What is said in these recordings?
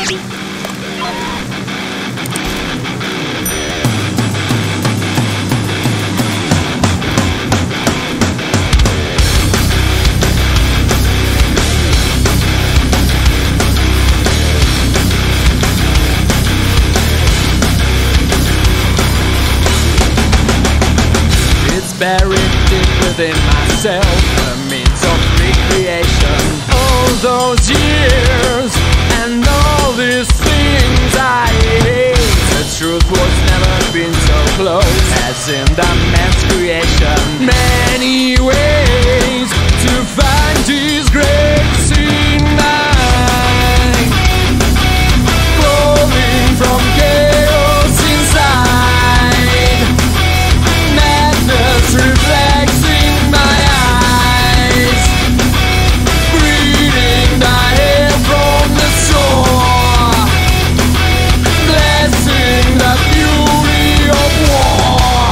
Buried deep within myself, a means of recreation. All those years and all these things I hate. The truth was never been so close as in the man's creation. Many ways to find his grace in night, flowing from chaos inside. Madness reflects in my eyes, breathing the air from the shore, blessing the beauty of war.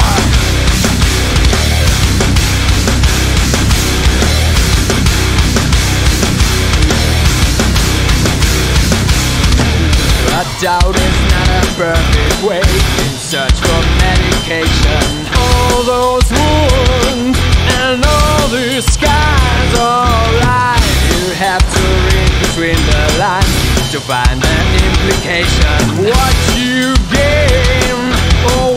A doubt is not a perfect way in search for medication. All those wounds and all the scars are lies. You have to read between the lines to find an implication. What you gain or